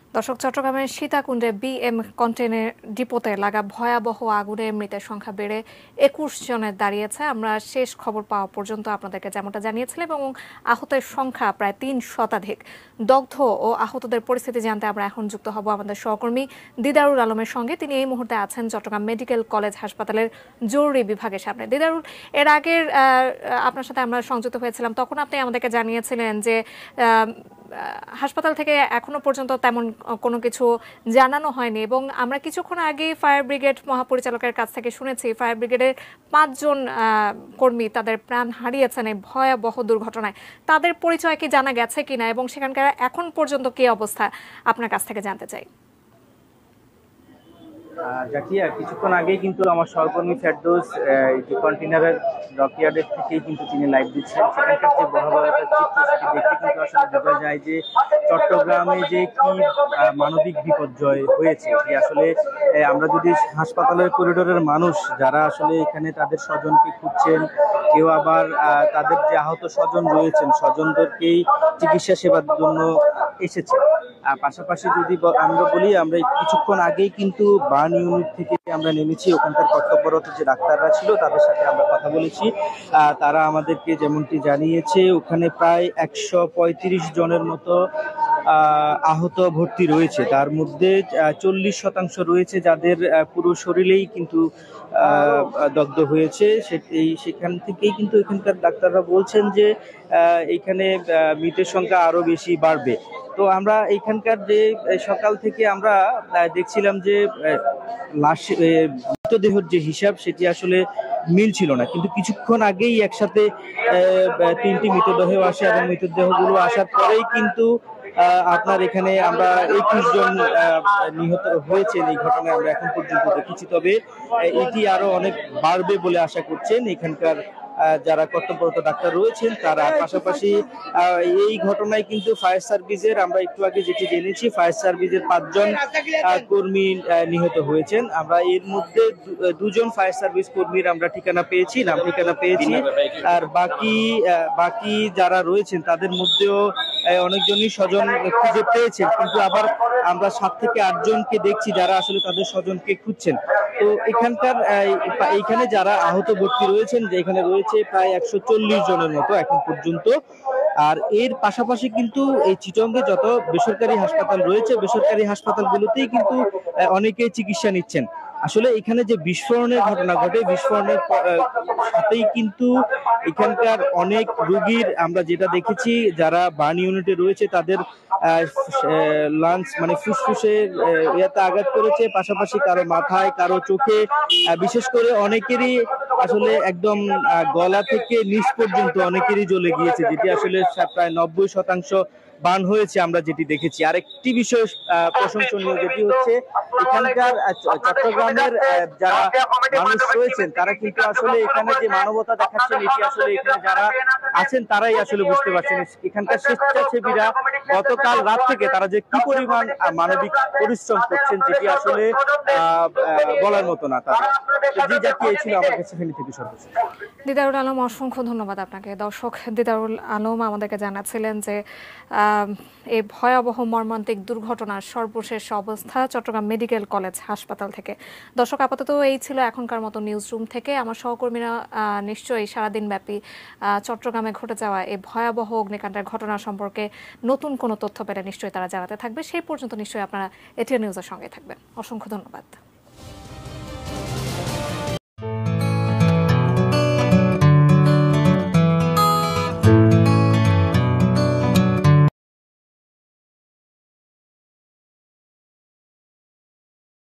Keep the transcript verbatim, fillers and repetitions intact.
দর্শক, চট্টগ্রামের সীতাকুণ্ডে বিএম কন্টেইনার ডিপোতে লাগা ভয়াবহ আগুনে মৃতের সংখ্যা বেড়ে একুশ জনে দাঁড়িয়েছে। আমরা শেষ খবর পাওয়া পর্যন্ত আপনাদেরকে যেমনটা জানিয়েছিলাম, এবং আহতের সংখ্যা প্রায় তিন শতাধিক। দগ্ধ ও আহতদের পরিস্থিতি জানতে আমরা এখন যুক্ত হব আমাদের সহকর্মী দিদারুল আলমের সঙ্গে। তিনি এই মুহূর্তে আছেন চট্টগ্রাম মেডিকেল কলেজ হাসপাতালের জরুরি বিভাগের সামনে। দিদারুল, এর আগের আপনার সাথে আমরা সংযুক্ত হয়েছিলাম, তখন আপনি আমাদেরকে জানিয়েছিলেন যে হাসপাতাল থেকে এখনো পর্যন্ত তেমন কোনো কিছু জানানো হয়নি, এবং আমরা কিছুক্ষণ আগে ফায়ার ব্রিগেড মহাপরিচালকের কাছ থেকে শুনেছি ফায়ার ব্রিগেডের পাঁচজন কর্মী তাদের প্রাণ হারিয়েছেন এই ভয়াবহ দুর্ঘটনায়। তাদের পরিচয় কি জানা গেছে কিনা, এবং সেখানকার এখন পর্যন্ত কি অবস্থা আপনার কাছ থেকে জানতে চাই। জাকিয়া, কিছুক্ষণ আগেই কিন্তু আমার সহকর্মী ফেরদৌস যে কন্টেইনারের ডকইয়ার্ডের থেকেই কিন্তু তিনি লাইভ দিচ্ছেন। সেখানকার যে ভয়াবহতার চিত্র সেটি দেখে কিন্তু আসলে বোঝা যায় যে চট্টগ্রামে যে কি মানবিক বিপর্যয় হয়েছে। যে আসলে আমরা যদি হাসপাতালের করিডোরের মানুষ যারা আসলে এখানে তাদের স্বজনকে খুঁজছেন, কেউ আবার তাদের যে আহত স্বজন রয়েছেন স্বজনদেরকেই চিকিৎসা সেবার জন্য এসেছে। পাশাপাশি যদি আমরা বলি, আমরা কিছুক্ষণ আগেই কিন্তু বার্ন ইউনিট থেকে আমরা নেমেছি। ওখানকার কর্তব্যরত যে ডাক্তাররা ছিল তাদের সাথে আমরা কথা বলেছি। তারা আমাদেরকে যেমনটি জানিয়েছে, ওখানে প্রায় একশো পঁয়ত্রিশ জনের মতো আহত ভর্তি রয়েছে। তার মধ্যে চল্লিশ শতাংশ রয়েছে যাদের পুরো শরীরেই কিন্তু দগ্ধ হয়েছে। সেখান থেকেই কিন্তু এখানকার ডাক্তাররা বলছেন যে এইখানে মৃতের সংখ্যা আরো বেশি বাড়বে। তো আমরা এইখানকার যে সকাল থেকে আমরা দেখছিলাম যে লাশ মৃতদেহের যে হিসাব সেটি আসলে মিল ছিল না, কিন্তু কিছুক্ষণ আগেই একসাথে তিনটি মৃতদেহ আসে, এবং মৃতদেহগুলো আসার পরেই কিন্তু আপনার এখানে আমরা একুশ জন নিহত হয়েছেন এই ঘটনায় আমরা এখন পর্যন্ত দেখেছি। তবে এটি আরো অনেক বাড়বে বলে আশা করছেন এখানকার যারা কর্তব্যরত ডাক্তার রয়েছেন তারা। পাশাপাশি এই ঘটনায় কিন্তু ফায়ার সার্ভিসের, আমরা একটু আগে যেটি জেনেছি, ফায়ার সার্ভিসের পাঁচজন কর্মী নিহত হয়েছেন। আমরা এর মধ্যে দুজন ফায়ার সার্ভিস কর্মীর আমরা ঠিকানা পেয়েছি, নাম ঠিকানা পেয়েছি। আর বাকি বাকি যারা রয়েছেন তাদের মধ্যেও অনেকজনই স্বজন খুঁজে পেয়েছেন, কিন্তু আবার আমরা সাত থেকে আট জনকে দেখছি যারা আসলে তাদের স্বজনকে খুঁজছেন। তো এখানকার এইখানে যারা আহত ভর্তি রয়েছেন, যে এখানে রয়েছে প্রায় একশো চল্লিশ জনের মতো এখন পর্যন্ত। আর এর পাশাপাশি কিন্তু এই চিটংয়ে যত বেসরকারি হাসপাতাল রয়েছে, বেসরকারি হাসপাতালগুলোতেই কিন্তু অনেকেই চিকিৎসা নিচ্ছেন। আসলে এখানে যে বিস্ফোরণের ঘটনা ঘটে, বিস্ফোরণের সাথেই কিন্তু এখানকার অনেক রোগীর আমরা যেটা দেখেছি যারা বার্ন ইউনিটে রয়েছে তাদের লাংস মানে ফুসফুসের ইয়াতে আঘাত করেছে, পাশাপাশি কারো মাথায়, কারো চোখে, বিশেষ করে অনেকেরই আসলে একদম গলা থেকে নিচ পর্যন্ত অনেকেরই জ্বলে গিয়েছে, যেটি আসলে প্রায় নব্বই শতাংশ বার্ন হয়েছে আমরা যেটি দেখেছি। আরেকটি বিষয় প্রশংসনীয় যেটি হচ্ছে এখানকার চট্টগ্রামের যারা মানুষ রয়েছেন তারা কিন্তু আসলে এখানে যে মানবতা দেখাচ্ছেন এটি আসলে এখানে যারা আছেন তারাই আসলে বুঝতে পারছেন। এখানকার স্বেচ্ছাসেবীরা গতকাল রাত থেকে তারা যে কি পরিমাণ মানবিক পরিশ্রম করছেন যেটি আসলে বলার মতো না। তাদের জি জাতি এই ছিল আমার কাছে ফেনী থেকে সর্বশেষ। দিদারুল আলম, অসংখ্য ধন্যবাদ আপনাকে। দর্শক, দিদারুল আলম আমাদেরকে জানাচ্ছিলেন যে এই ভয়াবহ মর্মান্তিক দুর্ঘটনার সর্বশেষ অবস্থা চট্টগ্রাম মেডিকেল কলেজ হাসপাতাল থেকে। দর্শক, আপাতত এই ছিল এখনকার মতো নিউজ রুম থেকে। আমার সহকর্মীরা নিশ্চয়ই সারাদিন ব্যাপী চট্টগ্রামে ঘটে যাওয়া এই ভয়াবহ অগ্নিকাণ্ডের ঘটনা সম্পর্কে নতুন কোনো তথ্য পেলে নিশ্চয়ই তারা জানাতে থাকবে। সেই পর্যন্ত নিশ্চয়ই আপনারা এটিএন নিউজের সঙ্গে থাকবেন। অসংখ্য ধন্যবাদ।